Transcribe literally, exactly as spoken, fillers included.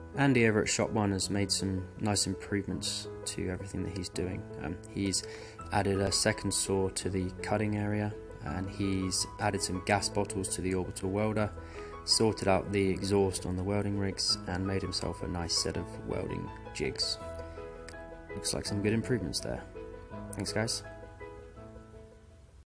Andy over at Shop One has made some nice improvements to everything that he's doing. Um, he's added a second saw to the cutting area, and he's added some gas bottles to the orbital welder, sorted out the exhaust on the welding rigs, and made himself a nice set of welding jigs. Looks like some good improvements there. Thanks guys.